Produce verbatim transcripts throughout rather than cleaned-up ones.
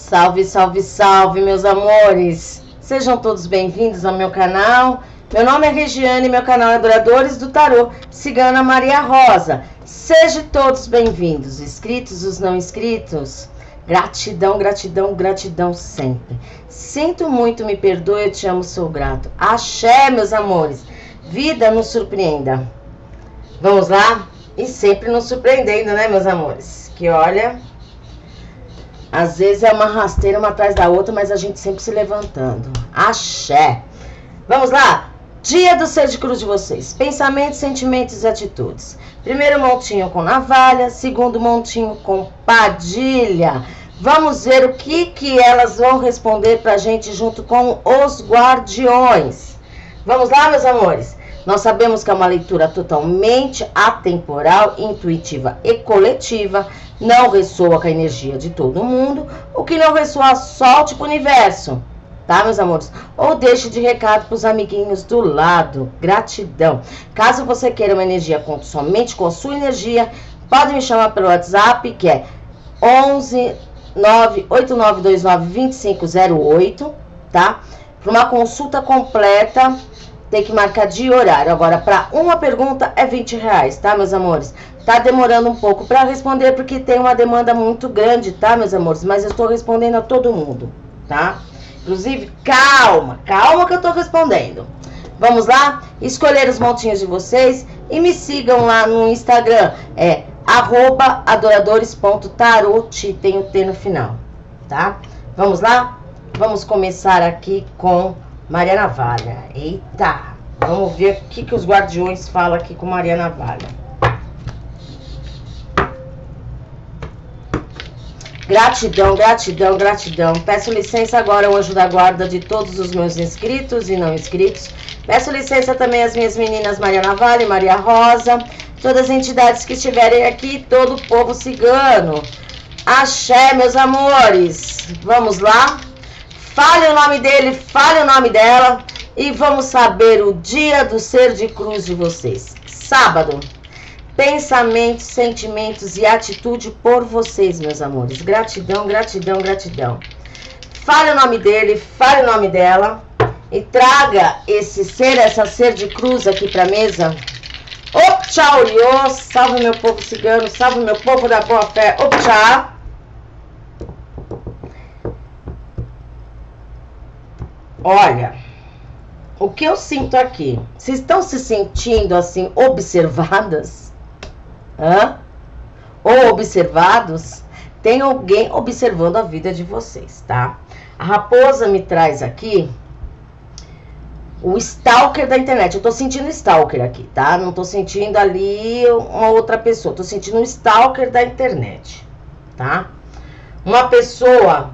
Salve, salve, salve, meus amores! Sejam todos bem-vindos ao meu canal. Meu nome é Regiane e meu canal é Adoradores do Tarô Cigana Maria Rosa. Sejam todos bem-vindos, inscritos, os não inscritos. Gratidão, gratidão, gratidão sempre. Sinto muito, me perdoe, eu te amo, sou grato. Axé, meus amores. Vida nos surpreenda. Vamos lá? E sempre nos surpreendendo, né, meus amores? Que olha... Às vezes é uma rasteira uma atrás da outra, mas a gente sempre se levantando. Axé. Vamos lá? Dia do ser de cruz de vocês. Pensamentos, sentimentos e atitudes. Primeiro montinho com navalha, segundo montinho com padilha. Vamos ver o que, que elas vão responder pra gente junto com os guardiões. Vamos lá, meus amores? Nós sabemos que é uma leitura totalmente atemporal, intuitiva e coletiva. Não ressoa com a energia de todo mundo. O que não ressoa, solte pro universo. Tá, meus amores? Ou deixe de recado pros amiguinhos do lado. Gratidão. Caso você queira uma energia com, somente com a sua energia, pode me chamar pelo WhatsApp, que é onze nove oito nove dois nove dois cinco zero oito, tá? Para uma consulta completa, tem que marcar dia e horário. Agora, para uma pergunta é vinte reais, tá, meus amores? Tá demorando um pouco para responder, porque tem uma demanda muito grande, tá, meus amores? Mas eu estou respondendo a todo mundo, tá? Inclusive, calma, calma que eu tô respondendo. Vamos lá? Escolher os montinhos de vocês e me sigam lá no Instagram. É arroba adoradores ponto tarot, tem o T no final, tá? Vamos lá? Vamos começar aqui com Maria Navalha. Eita! Vamos ver o que, que os guardiões falam aqui com Maria Navalha. Gratidão, gratidão, gratidão. Peço licença agora ao anjo da guarda de todos os meus inscritos e não inscritos. Peço licença também às minhas meninas Maria Navalha e Maria Rosa. Todas as entidades que estiverem aqui, todo o povo cigano. Axé, meus amores. Vamos lá? Fale o nome dele, fale o nome dela. E vamos saber o dia do ser de cruz de vocês. Sábado. Pensamentos, sentimentos e atitude por vocês, meus amores. Gratidão, gratidão, gratidão. Fale o nome dele, fale o nome dela. E traga esse ser, essa ser de cruz aqui pra mesa. Optcha, Oriô, salve meu povo cigano, salve meu povo da boa fé. Optcha. Olha, o que eu sinto aqui? Vocês estão se sentindo assim, observadas? Hã? Ou observados? Tem alguém observando a vida de vocês, tá? A raposa me traz aqui o stalker da internet. Eu tô sentindo stalker aqui, tá? Não tô sentindo ali uma outra pessoa. Tô sentindo um stalker da internet, tá? Uma pessoa...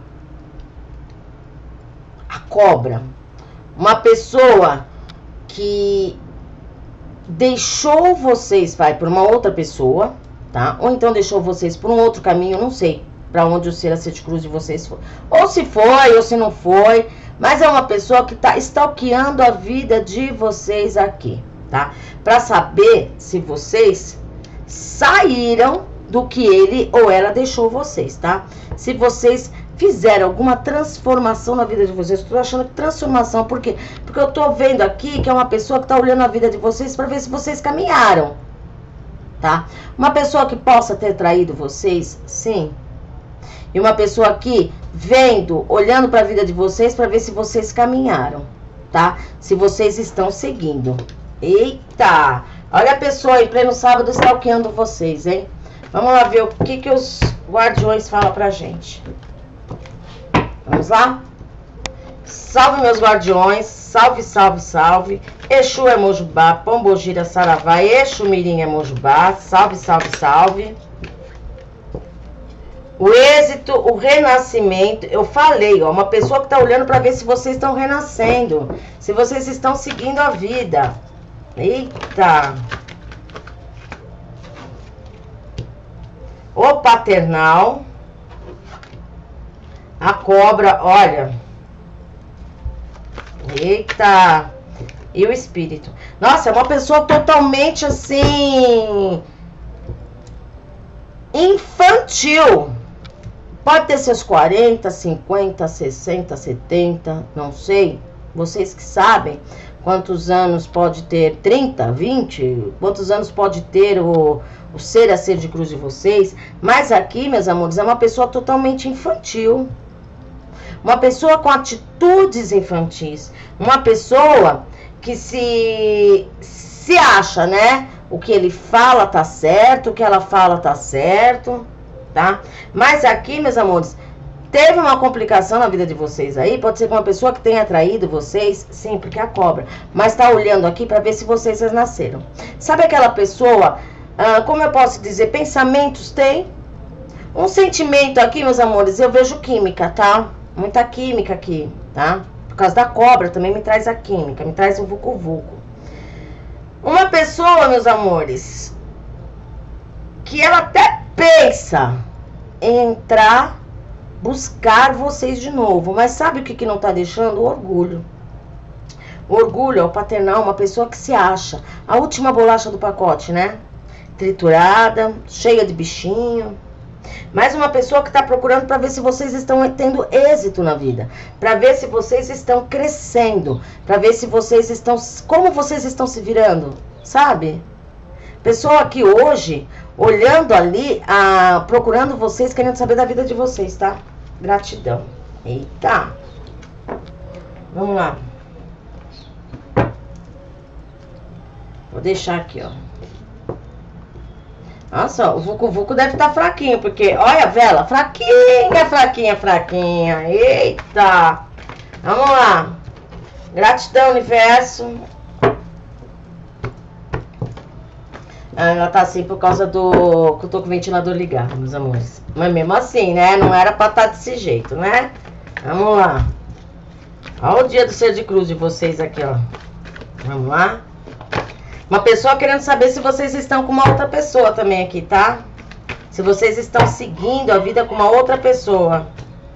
A cobra. Uma pessoa que... deixou vocês, vai, por uma outra pessoa, tá? Ou então deixou vocês por um outro caminho, não sei pra onde o ser a ser de cruz de vocês foi. Ou se foi, ou se não foi, mas é uma pessoa que tá stalkeando a vida de vocês aqui, tá? Pra saber se vocês saíram do que ele ou ela deixou vocês, tá? Se vocês... fizeram alguma transformação na vida de vocês. Estou achando que transformação, por quê? Porque eu tô vendo aqui que é uma pessoa que tá olhando a vida de vocês para ver se vocês caminharam, tá? Uma pessoa que possa ter traído vocês, sim. E uma pessoa aqui vendo, olhando para a vida de vocês para ver se vocês caminharam, tá? Se vocês estão seguindo. Eita! Olha a pessoa aí, pleno sábado, stalkeando vocês, hein? Vamos lá ver o que que os guardiões falam pra gente. Vamos lá? Salve, meus guardiões. Salve, salve, salve. Exu é Mojubá, Pombogira, Saravá, Exu Mirim é Mojubá. Salve, salve, salve. O êxito, o renascimento. Eu falei, ó, uma pessoa que tá olhando pra ver se vocês estão renascendo. Se vocês estão seguindo a vida. Eita. O paternal. A cobra, olha. Eita. E o espírito. Nossa, é uma pessoa totalmente assim... infantil. Pode ter seus quarenta, cinquenta, sessenta, setenta, não sei. Vocês que sabem quantos anos pode ter, trinta, vinte, quantos anos pode ter o, o ser a ser de cruz de vocês. Mas aqui, meus amores, é uma pessoa totalmente infantil. Uma pessoa com atitudes infantis. Uma pessoa que se, se acha, né? O que ele fala tá certo, o que ela fala tá certo, tá? Mas aqui, meus amores, teve uma complicação na vida de vocês aí. Pode ser que uma pessoa que tenha atraído vocês, sim, porque é a cobra. Mas tá olhando aqui pra ver se vocês nasceram. Sabe aquela pessoa, ah, como eu posso dizer, pensamentos tem? Um sentimento aqui, meus amores, eu vejo química, tá? Muita química aqui, tá? Por causa da cobra também me traz a química, me traz o vucu-vucu. Uma pessoa, meus amores, que ela até pensa em entrar, buscar vocês de novo. Mas sabe o que, que não tá deixando? O orgulho. O orgulho é o paternal, uma pessoa que se acha a última bolacha do pacote, né? Triturada, cheia de bichinho. Mas uma pessoa que está procurando para ver se vocês estão tendo êxito na vida, para ver se vocês estão crescendo, para ver se vocês estão, como vocês estão se virando, sabe? Pessoa que hoje, olhando ali, ah, procurando vocês, querendo saber da vida de vocês, tá? Gratidão. Eita. Vamos lá. Vou deixar aqui, ó. Nossa, o vucu-vucu deve estar fraquinho, porque, olha a vela, fraquinha, fraquinha, fraquinha. Eita! Vamos lá. Gratidão, universo. Ah, ela tá assim por causa do... que eu tô com o ventilador ligado, meus amores. Mas mesmo assim, né? Não era pra estar desse jeito, né? Vamos lá. Olha o dia do ser de cruz de vocês aqui, ó. Vamos lá. Uma pessoa querendo saber se vocês estão com uma outra pessoa também aqui, tá? Se vocês estão seguindo a vida com uma outra pessoa.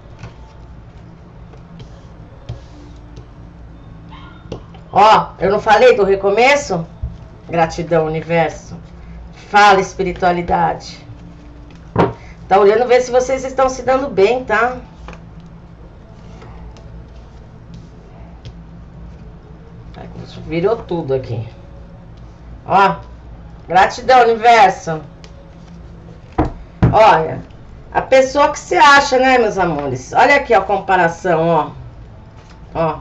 Ó, eu não falei do recomeço? Gratidão, universo. Fala, espiritualidade. Tá olhando ver se vocês estão se dando bem, tá? Virou tudo aqui. Ó, gratidão, universo. Olha, a pessoa que se acha, né, meus amores? Olha aqui a comparação, ó. Ó.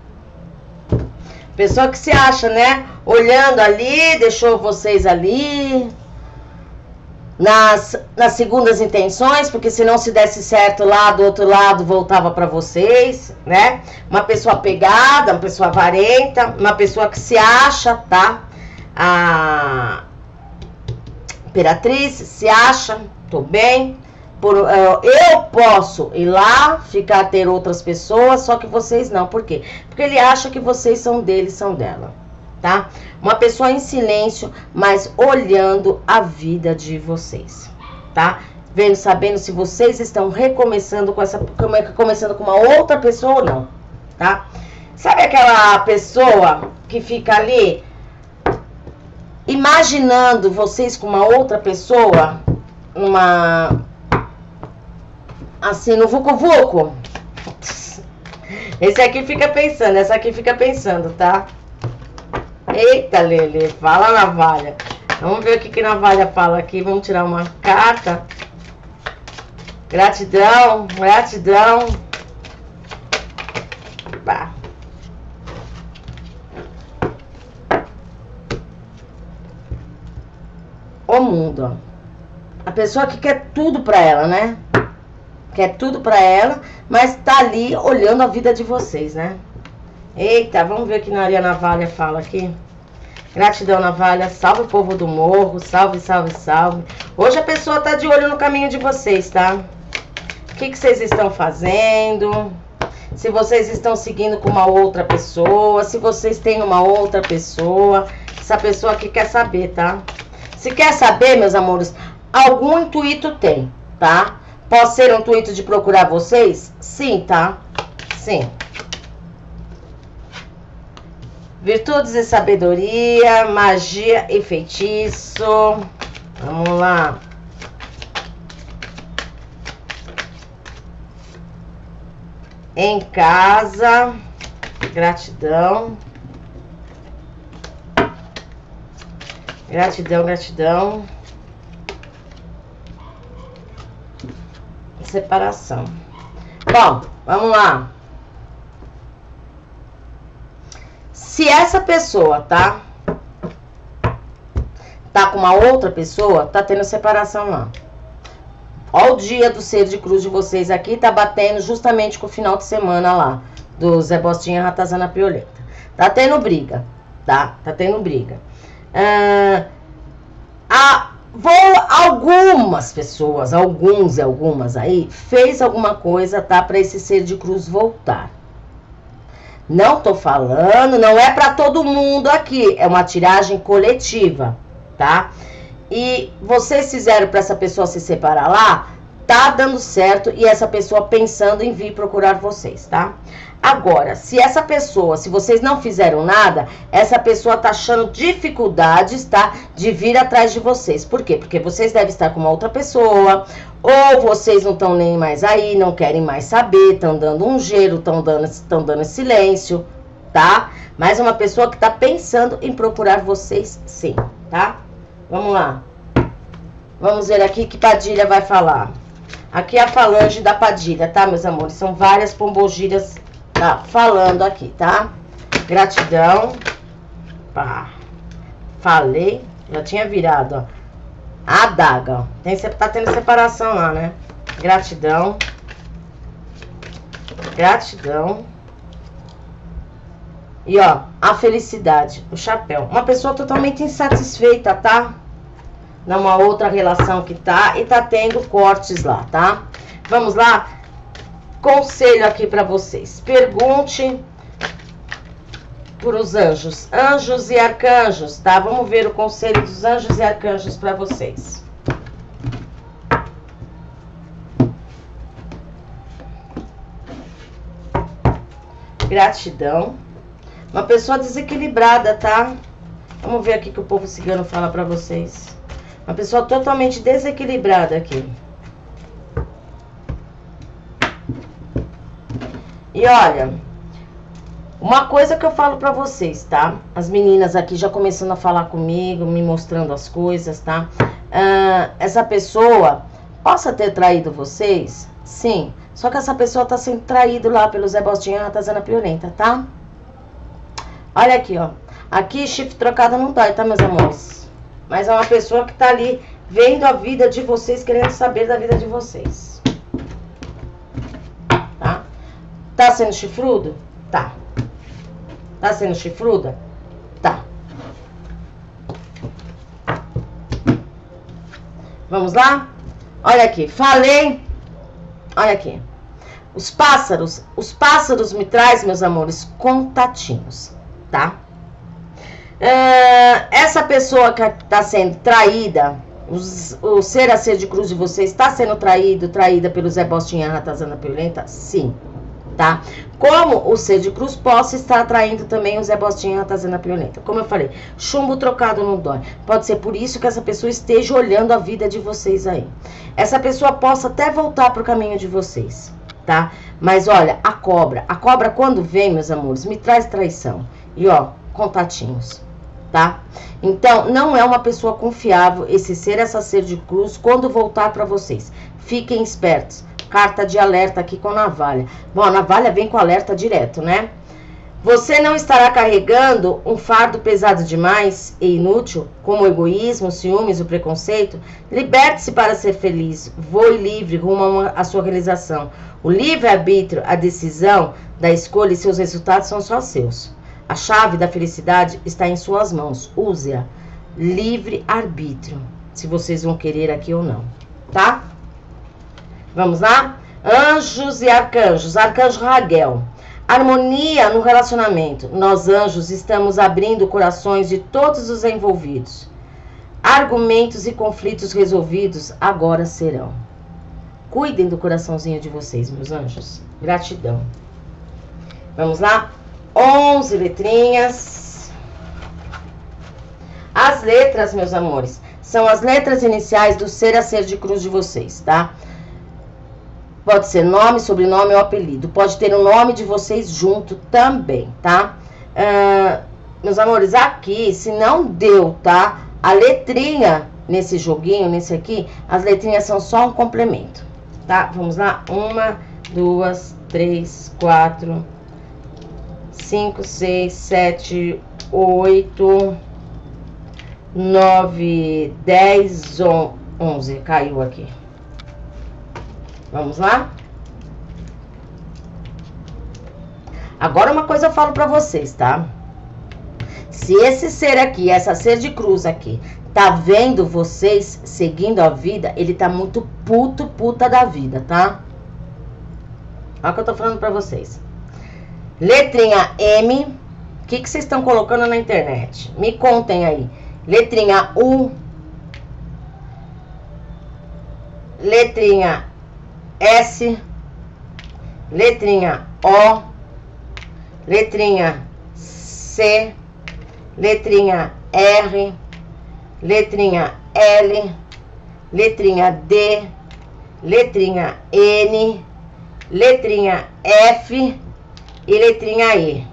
Pessoa que se acha, né? Olhando ali, deixou vocês ali. Nas, nas segundas intenções, porque se não se desse certo lá, do outro lado, voltava pra vocês, né? Uma pessoa pegada, uma pessoa avarenta, uma pessoa que se acha, tá? A Imperatriz se acha, tô bem, por, uh, eu posso ir lá, ficar a ter outras pessoas, só que vocês não. Por quê? Porque ele acha que vocês são dele, são dela, tá? Uma pessoa em silêncio, mas olhando a vida de vocês, tá? Vendo, sabendo se vocês estão recomeçando com essa, começando com uma outra pessoa ou não, tá? Sabe aquela pessoa que fica ali imaginando vocês com uma outra pessoa, uma assim, no vucu-vucu? Esse aqui fica pensando, essa aqui fica pensando, tá? Eita, Lele, fala, navalha. Vamos ver o que que navalha fala aqui. Vamos tirar uma carta. Gratidão, gratidão. Bah. O mundo, ó. A pessoa que quer tudo pra ela, né? Quer tudo pra ela, mas tá ali olhando a vida de vocês, né? Eita, vamos ver o que Maria Navalha fala aqui. Gratidão, Navalha. Salve o povo do morro. Salve, salve, salve. Hoje a pessoa tá de olho no caminho de vocês, tá? O que que vocês estão fazendo? Se vocês estão seguindo com uma outra pessoa. Se vocês têm uma outra pessoa. Essa pessoa aqui quer saber, tá? Se quer saber, meus amores, algum intuito tem, tá? Pode ser um intuito de procurar vocês? Sim, tá? Sim. Virtudes e sabedoria, magia e feitiço. Vamos lá. em casa. Gratidão. Gratidão, gratidão. Separação. Bom, vamos lá. Se essa pessoa, tá? Tá com uma outra pessoa, tá tendo separação lá. Ó, o dia do ser de cruz de vocês aqui tá batendo justamente com o final de semana lá do Zé Bostinha Ratazana Piolenta. Tá tendo briga, tá? Tá tendo briga. Ah, a, vou, algumas pessoas, alguns e algumas aí, fez alguma coisa, tá? Pra esse ser de cruz voltar. Não tô falando, não é pra todo mundo aqui, é uma tiragem coletiva, tá? E vocês fizeram pra essa pessoa se separar lá, tá dando certo, e essa pessoa pensando em vir procurar vocês, tá? Agora, se essa pessoa, se vocês não fizeram nada, essa pessoa tá achando dificuldades, tá? De vir atrás de vocês. Por quê? Porque vocês devem estar com uma outra pessoa, ou vocês não estão nem mais aí, não querem mais saber, estão dando um gelo, estão dando, estão dando silêncio, tá? Mas uma pessoa que tá pensando em procurar vocês, sim, tá? Vamos lá. Vamos ver aqui que Padilha vai falar. Aqui é a falange da Padilha, tá, meus amores? São várias pombogiras, tá, falando aqui, tá? Gratidão. Pá. Falei. Já tinha virado, ó. A adaga, ó. Tem, tá tendo separação lá, né? Gratidão. Gratidão. E, ó, a felicidade, o chapéu. Uma pessoa totalmente insatisfeita, tá? Numa outra relação que tá. E tá tendo cortes lá, tá? Vamos lá? Conselho aqui pra vocês. Pergunte pros anjos. Anjos e arcanjos, tá? Vamos ver o conselho dos anjos e arcanjos pra vocês. Gratidão. Uma pessoa desequilibrada, tá? Vamos ver aqui que o povo cigano fala pra vocês. Uma pessoa totalmente desequilibrada aqui. E olha, uma coisa que eu falo pra vocês, tá? As meninas aqui já começando a falar comigo, me mostrando as coisas, tá? Ah, essa pessoa possa ter traído vocês? Sim. Só que essa pessoa tá sendo traída lá pelo Zé Bostinha Ratazana Piolenta, tá? Olha aqui, ó. Aqui, chifre trocado não dói, tá, meus amores? Mas é uma pessoa que tá ali vendo a vida de vocês, querendo saber da vida de vocês. Tá? Tá sendo chifrudo? Tá. Tá sendo chifruda? Tá. Vamos lá? Olha aqui. Falei. Olha aqui. Os pássaros. Os pássaros me trazem, meus amores, contatinhos. Tá? Uh, essa pessoa que tá sendo traída, os, o ser a ser de cruz de vocês, está sendo traído, traída pelo Zé Bostinha Ratazana Piolenta? Sim. Tá? Como o ser de cruz possa estar atraindo também o Zé Bostinha Ratazana Piolenta. Como eu falei, chumbo trocado não dói. Pode ser por isso que essa pessoa esteja olhando a vida de vocês aí. Essa pessoa possa até voltar pro caminho de vocês, tá? Mas olha, a cobra, a cobra quando vem, meus amores, me traz traição. E ó, contatinhos, tá? Então, não é uma pessoa confiável esse ser, essa ser de cruz, quando voltar pra vocês. Fiquem espertos. Carta de alerta aqui com navalha. Bom, a navalha vem com alerta direto, né? Você não estará carregando um fardo pesado demais e inútil, como o egoísmo, o ciúmes, o preconceito? Liberte-se para ser feliz. Voe livre rumo à sua realização. O livre-arbítrio, a decisão da escolha e seus resultados são só seus. A chave da felicidade está em suas mãos. Use-a. Livre-arbítrio. Se vocês vão querer aqui ou não, tá? Vamos lá? Anjos e arcanjos. Arcanjo Raguel. Harmonia no relacionamento. Nós, anjos, estamos abrindo corações de todos os envolvidos. Argumentos e conflitos resolvidos agora serão. Cuidem do coraçãozinho de vocês, meus anjos. Gratidão. Vamos lá? onze letrinhas. As letras, meus amores, são as letras iniciais do ser a ser de cruz de vocês, tá? Pode ser nome, sobrenome ou apelido. Pode ter o nome de vocês junto também, tá? Uh, meus amores, aqui, se não deu, tá? A letrinha nesse joguinho, nesse aqui, as letrinhas são só um complemento, tá? Vamos lá. Uma, duas, três, quatro, cinco, seis, sete, oito, nove, dez, onze. Caiu aqui. Vamos lá? Agora uma coisa eu falo pra vocês, tá? Se esse ser aqui, essa ser de cruz aqui, tá vendo vocês seguindo a vida, ele tá muito puto, puta da vida, tá? Olha o que eu tô falando pra vocês. Letrinha M. O que que vocês estão colocando na internet? Me contem aí. Letrinha U. Letrinha S. Letrinha O. Letrinha C. Letrinha R. Letrinha L. Letrinha D. Letrinha N. Letrinha F. E letrinha E.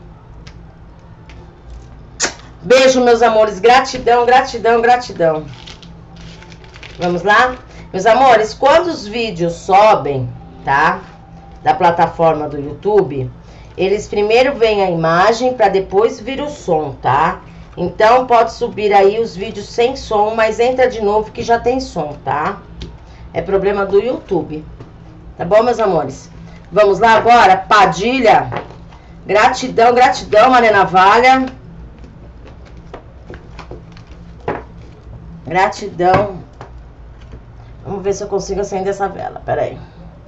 Beijo, meus amores. Gratidão, gratidão, gratidão. Vamos lá? Meus amores, quando os vídeos sobem, tá? Da plataforma do YouTube, eles primeiro vêm a imagem para depois vir o som, tá? Então, pode subir aí os vídeos sem som, mas entra de novo que já tem som, tá? É problema do YouTube. Tá bom, meus amores? Vamos lá agora? Padilha. Gratidão, gratidão, Maria Navalha. Gratidão. Vamos ver se eu consigo acender essa vela. Pera aí.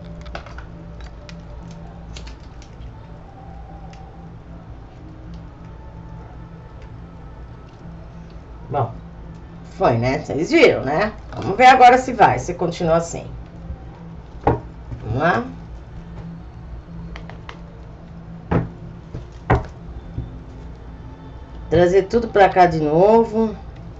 Bom, foi, né? Vocês viram, né? Vamos ver agora se vai, se continua assim. Vamos lá. Trazer tudo pra cá de novo.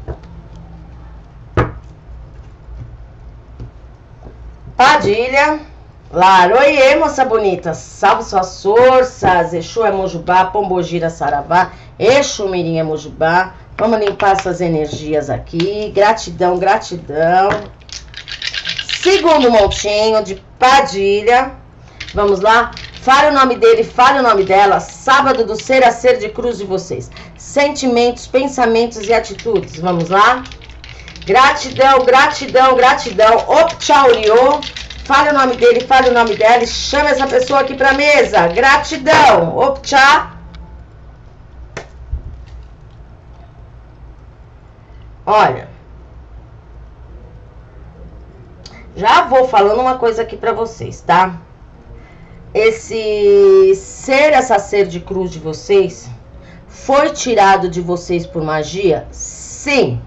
Padilha. Laroiê, moça bonita. Salve suas forças. Exu é Mojubá, Pombogira Saravá. Exu Mirim é Mojubá. Vamos limpar essas energias aqui. Gratidão, gratidão. Segundo montinho de Padilha. Vamos lá. Fale o nome dele, fale o nome dela. Sábado do ser a ser de cruz de vocês. Sentimentos, pensamentos e atitudes. Vamos lá. Gratidão, gratidão, gratidão. Opchauriô. Fale o nome dele, fale o nome dela e chame essa pessoa aqui pra mesa. Gratidão. Opcha. Olha. Já vou falando uma coisa aqui pra vocês, tá? Esse ser, essa ser de cruz de vocês, foi tirado de vocês por magia? Sim.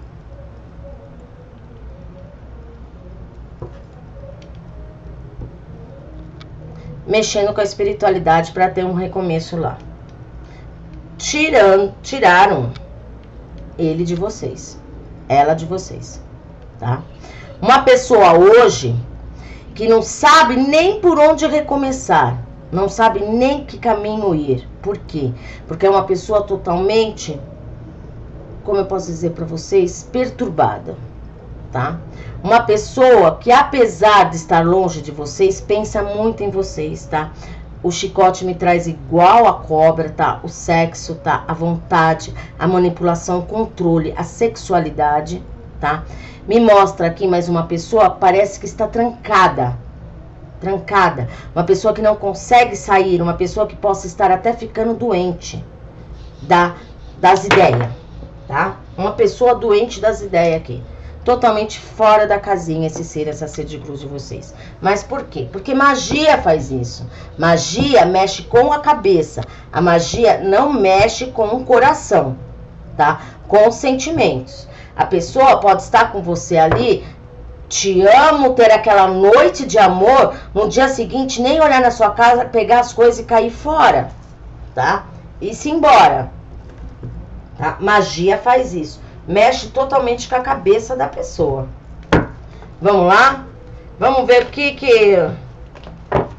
Mexendo com a espiritualidade para ter um recomeço lá. Tirando, tiraram ele de vocês. Ela de vocês, tá? Uma pessoa hoje que não sabe nem por onde recomeçar, não sabe nem que caminho ir. Por quê? Porque é uma pessoa totalmente, como eu posso dizer para vocês, perturbada, tá? Uma pessoa que, apesar de estar longe de vocês, pensa muito em vocês, tá? O chicote me traz igual a cobra, tá? O sexo, tá? A vontade, a manipulação, o controle, a sexualidade, tá? Me mostra aqui mais uma pessoa, parece que está trancada. Trancada. Uma pessoa que não consegue sair, uma pessoa que possa estar até ficando doente da, das ideias, tá? Uma pessoa doente das ideias aqui. Totalmente fora da casinha esse ser, essa ser de cruz de vocês. Mas por quê? Porque magia faz isso. Magia mexe com a cabeça. A magia não mexe com o coração, tá? Com os sentimentos. A pessoa pode estar com você ali, te amo, ter aquela noite de amor, no dia seguinte nem olhar na sua casa, pegar as coisas e cair fora, tá? E se embora, tá? Magia faz isso. Mexe totalmente com a cabeça da pessoa. Vamos lá? Vamos ver o que que...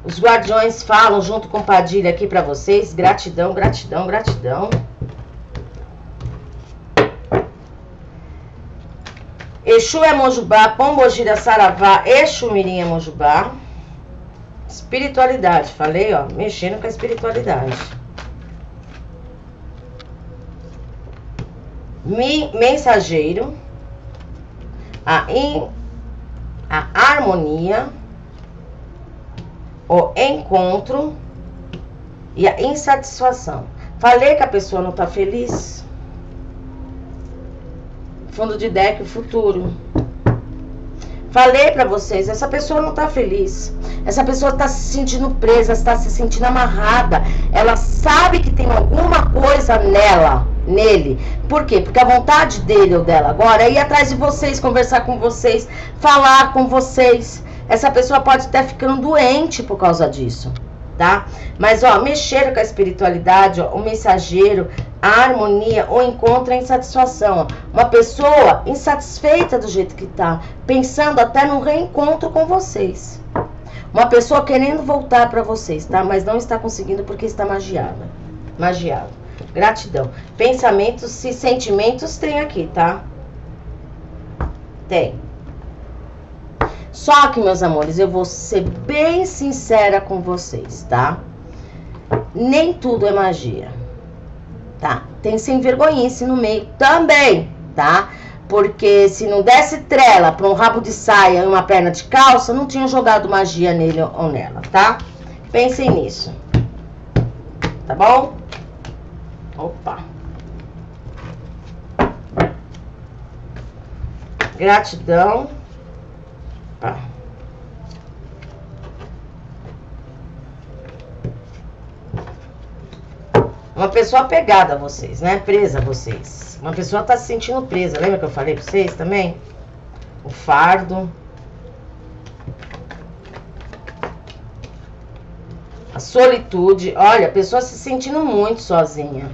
Os guardiões falam junto com Padilha aqui pra vocês. Gratidão, gratidão, gratidão. Exu é Mojubá, Pombogira Saravá, Exu Mirim é Mojubá. Espiritualidade, falei, ó, mexendo com a espiritualidade. Mi, mensageiro. A, in, a harmonia. O encontro e a insatisfação. Falei que a pessoa não tá feliz. Fundo de deck, o futuro. Falei pra vocês, essa pessoa não tá feliz. Essa pessoa tá se sentindo presa, está se sentindo amarrada. Ela sabe que tem alguma coisa nela, nele. Por quê? Porque a vontade dele ou dela agora é ir atrás de vocês, conversar com vocês, falar com vocês. Essa pessoa pode estar ficando doente por causa disso, tá? Mas, ó, mexer com a espiritualidade, ó, o mensageiro, a harmonia, o encontro, a insatisfação. Ó. Uma pessoa insatisfeita do jeito que tá, pensando até no reencontro com vocês. Uma pessoa querendo voltar para vocês, tá? Mas não está conseguindo porque está magiada. Magiado. Gratidão. Pensamentos e sentimentos tem aqui, tá? Tem. Só que, meus amores, eu vou ser bem sincera com vocês, tá? Nem tudo é magia, tá? Tem sem vergonhice no meio também, tá? Porque se não desse trela pra um rabo de saia e uma perna de calça, não tinha jogado magia nele ou nela, tá? Pensem nisso. Tá bom? Opa. Gratidão. Opa. Uma pessoa apegada a vocês, né? Presa a vocês. Uma pessoa tá se sentindo presa. Lembra que eu falei pra vocês também? O fardo. A solitude. Olha, a pessoa se sentindo muito sozinha.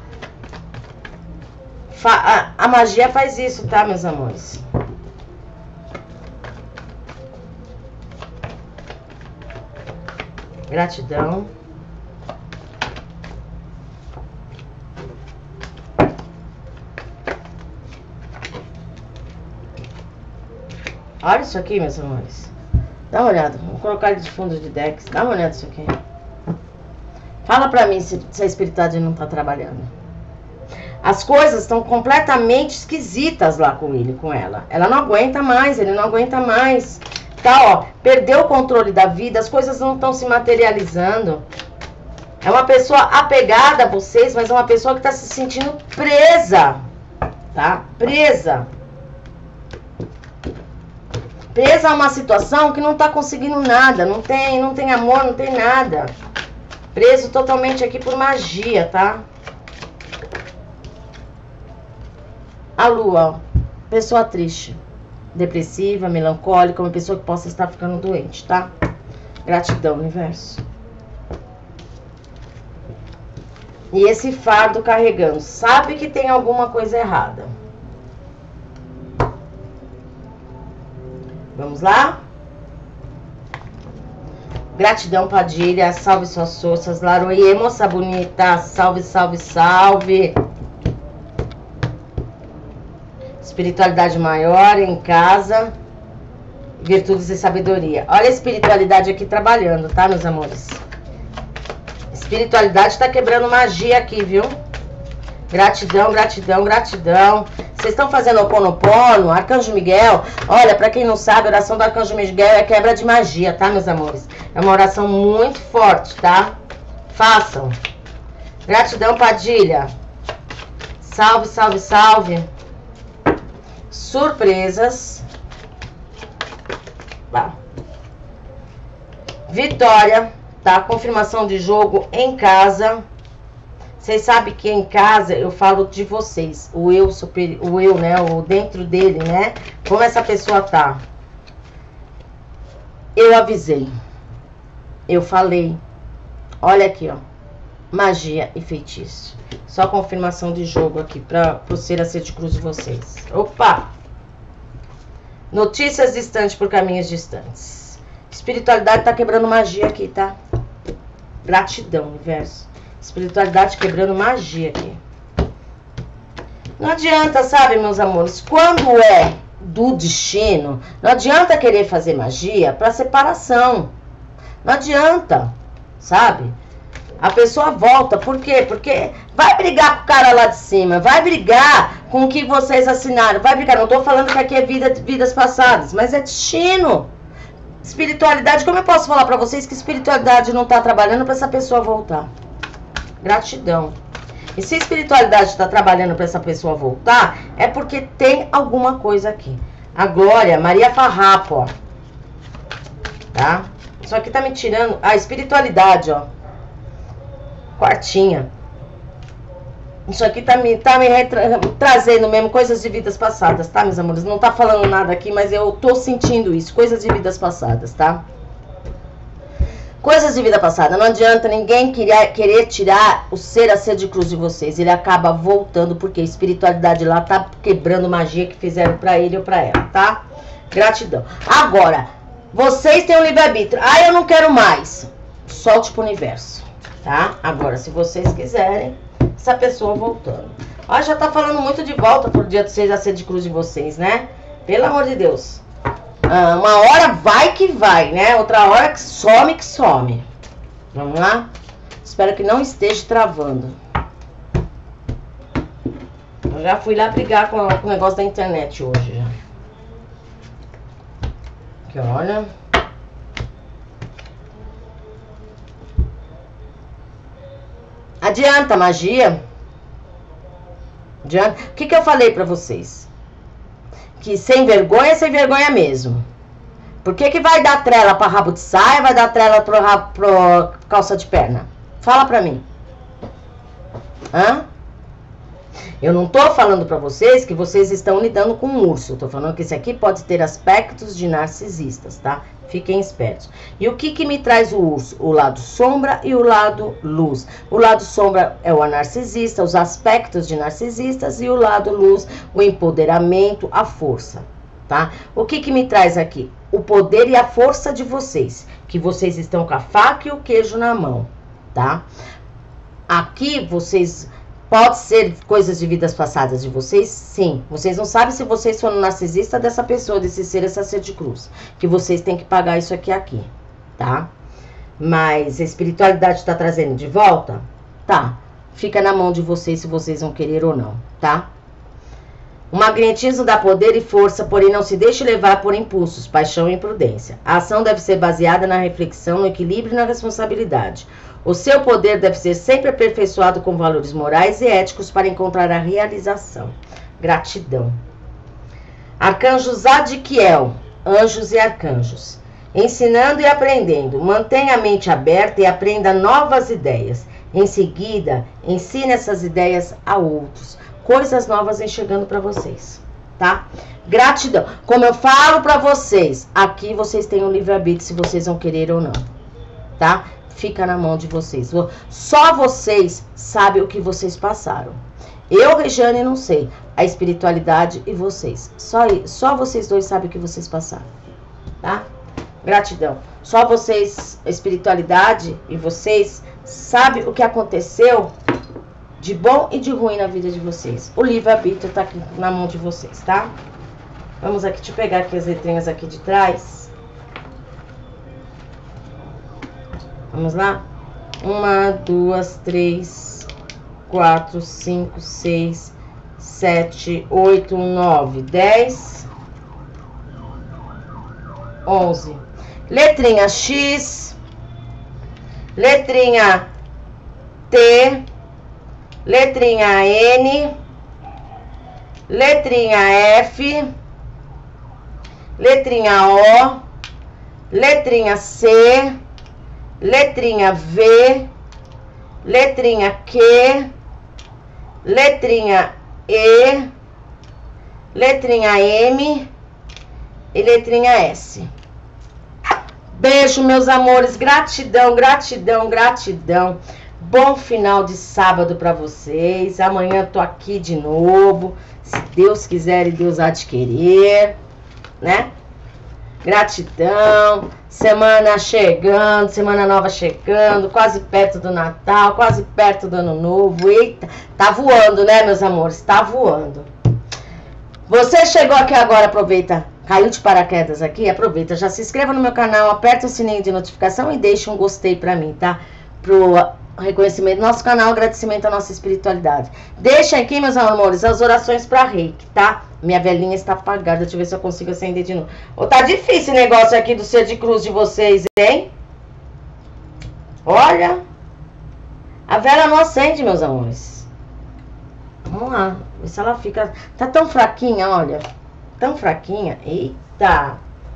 Fa- a, a magia faz isso, tá, meus amores? Gratidão. Olha isso aqui, meus amores. Dá uma olhada. Vou colocar ele de fundo de decks. Dá uma olhada nisso aqui. Fala pra mim se, se a espiritualidade não tá trabalhando. As coisas estão completamente esquisitas lá com ele, com ela. Ela não aguenta mais, ele não aguenta mais. Tá, ó. Perdeu o controle da vida, as coisas não estão se materializando. É uma pessoa apegada a vocês, mas é uma pessoa que tá se sentindo presa. Tá? Presa. Presa a uma situação que não tá conseguindo nada. Não tem, não tem amor, não tem nada. Preso totalmente aqui por magia, tá? A lua, ó. Pessoa triste. Depressiva, melancólica. Uma pessoa que possa estar ficando doente, tá? Gratidão, universo. E esse fardo carregando. Sabe que tem alguma coisa errada. Vamos lá? Gratidão, Padilha. Salve suas forças. Laroie, moça bonita. Salve, salve, salve. Espiritualidade maior em casa. Virtudes e sabedoria. Olha a espiritualidade aqui trabalhando, tá, meus amores? Espiritualidade tá quebrando magia aqui, viu? Gratidão, gratidão, gratidão. Vocês estão fazendo Ho'oponopono, Arcanjo Miguel. Olha, pra quem não sabe, a oração do Arcanjo Miguel é quebra de magia, tá, meus amores? É uma oração muito forte, tá? Façam. Gratidão, Padilha. Salve, salve, salve. Surpresas. Lá. Vitória, tá? Confirmação de jogo em casa. Vocês sabem que em casa eu falo de vocês. O eu superior, o eu, né? O dentro dele, né? Como essa pessoa tá. Eu avisei. Eu falei. Olha aqui, ó. Magia e feitiço. Só confirmação de jogo aqui para o ser a ser de cruz de vocês. Opa! Notícias distantes por caminhos distantes. Espiritualidade tá quebrando magia aqui, tá? Gratidão, universo. Espiritualidade quebrando magia aqui. Não adianta, sabe, meus amores? Quando é do destino, não adianta querer fazer magia para separação. Não adianta, sabe? A pessoa volta, por quê? Porque vai brigar com o cara lá de cima, vai brigar com o que vocês assinaram, vai brigar. Não tô falando que aqui é vida, vidas passadas, mas é destino. Espiritualidade, como eu posso falar pra vocês que espiritualidade não tá trabalhando pra essa pessoa voltar? Gratidão. E se a espiritualidade tá trabalhando pra essa pessoa voltar, é porque tem alguma coisa aqui. A Glória, Maria Farrapo, ó. Tá? Isso aqui tá me tirando a espiritualidade, ó. Quartinha. Isso aqui tá me, tá me retra... trazendo mesmo coisas de vidas passadas, tá, meus amores? Não tá falando nada aqui, mas eu tô sentindo isso. Coisas de vidas passadas, tá? Coisas de vida passada. Não adianta ninguém querer, querer tirar o ser a ser de cruz de vocês. Ele acaba voltando porque a espiritualidade lá tá quebrando magia que fizeram pra ele ou pra ela, tá? Gratidão. Agora, vocês têm um livre-arbítrio. Ah, eu não quero mais. Solte pro universo. Tá? Agora, se vocês quiserem, essa pessoa voltando. Ó, já tá falando muito de volta pro dia de vocês a ser de cruz de vocês, né? Pelo amor de Deus. Ah, uma hora vai que vai, né? Outra hora que some, que some. Vamos lá? Espero que não esteja travando. Eu já fui lá brigar com, com o negócio da internet hoje. Já. Aqui, olha. Adianta, magia? Adianta. O que que eu falei pra vocês? Que sem vergonha é sem vergonha mesmo. Por que que vai dar trela pra rabo de saia, vai dar trela pro, rabo, pro calça de perna? Fala pra mim. Hã? Eu não tô falando pra vocês que vocês estão lidando com um urso. Eu tô falando que esse aqui pode ter aspectos de narcisistas, tá? Fiquem espertos. E o que que me traz o urso? O lado sombra e o lado luz. O lado sombra é o narcisista, os aspectos de narcisistas, e o lado luz, o empoderamento, a força, tá? O que que me traz aqui? O poder e a força de vocês, que vocês estão com a faca e o queijo na mão, tá? Aqui vocês... Pode ser coisas de vidas passadas de vocês? Sim. Vocês não sabem se vocês foram narcisista dessa pessoa, desse ser, essa ser de cruz. Que vocês têm que pagar isso aqui aqui, tá? Mas a espiritualidade está trazendo de volta? Tá. Fica na mão de vocês se vocês vão querer ou não, tá? O magnetismo dá poder e força, porém não se deixe levar por impulsos, paixão e imprudência. A ação deve ser baseada na reflexão, no equilíbrio e na responsabilidade. O seu poder deve ser sempre aperfeiçoado com valores morais e éticos para encontrar a realização. Gratidão. Arcanjo Zadkiel, anjos e arcanjos. Ensinando e aprendendo. Mantenha a mente aberta e aprenda novas ideias. Em seguida, ensine essas ideias a outros. Coisas novas vêm chegando para vocês, tá? Gratidão. Como eu falo para vocês, aqui vocês têm um livre-arbítrio se vocês vão querer ou não, tá? Fica na mão de vocês. Só vocês sabem o que vocês passaram. Eu, Regiane, não sei. A espiritualidade e vocês. Só, só vocês dois sabem o que vocês passaram. Tá? Gratidão. Só vocês, a espiritualidade e vocês, sabem o que aconteceu de bom e de ruim na vida de vocês. O livre-arbítrio tá aqui na mão de vocês, tá? Vamos aqui, deixa eu pegar aqui as letrinhas aqui de trás. Vamos lá? Uma, duas, três, quatro, cinco, seis, sete, oito, nove, dez, onze. Letrinha X, letrinha T, letrinha N, letrinha F, letrinha O, letrinha C, letrinha V, letrinha Q, letrinha E, letrinha M e letrinha S. Beijo, meus amores. Gratidão, gratidão, gratidão. Bom final de sábado pra vocês. Amanhã tô aqui de novo. Se Deus quiser e Deus há de querer, né? Gratidão. Semana chegando, semana nova chegando, quase perto do Natal, quase perto do Ano Novo. Eita, tá voando, né, meus amores? Tá voando. Você chegou aqui agora, aproveita, caiu de paraquedas aqui, aproveita, já se inscreva no meu canal, aperta o sininho de notificação e deixa um gostei pra mim, tá? Pro reconhecimento do nosso canal, agradecimento à nossa espiritualidade. Deixa aqui, meus amores, as orações pra reiki, tá? Minha velhinha está apagada, deixa eu ver se eu consigo acender de novo. Ô, tá difícil o negócio aqui do ser de cruz de vocês, hein? Olha. A vela não acende, meus amores. Vamos lá, ver se ela fica... Tá tão fraquinha, olha. Tão fraquinha. Eita.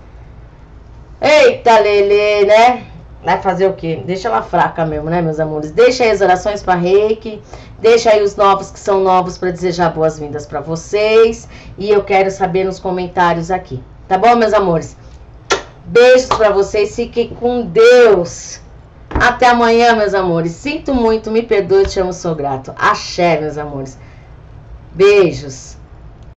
Eita, Lelê, né? Vai fazer o quê? Deixa ela fraca mesmo, né, meus amores? Deixa aí as orações para reiki. Deixa aí os novos que são novos para desejar boas-vindas para vocês. E eu quero saber nos comentários aqui. Tá bom, meus amores? Beijos para vocês. Fiquem com Deus. Até amanhã, meus amores. Sinto muito, me perdoe, te amo, sou grato. Axé, meus amores. Beijos.